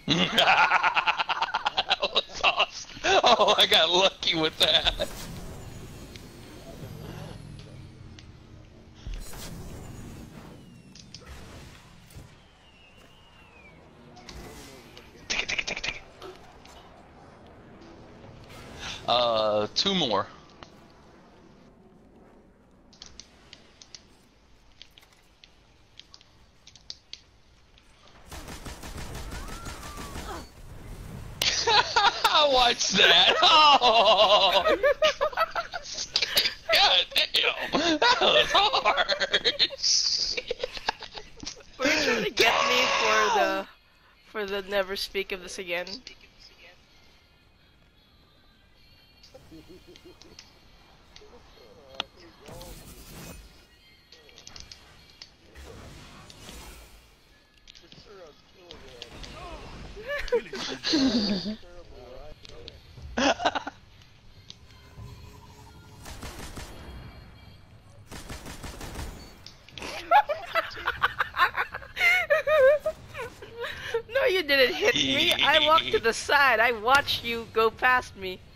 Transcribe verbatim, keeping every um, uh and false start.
That was awesome. Oh, I got lucky with that. Take it, take it, take it, take it. Uh, two more. Watch that! Oh! God damn! That was hard! Shit. Were you trying to get me for the for the never speak of this again? No, you didn't hit me. I walked to the side. I watched you go past me.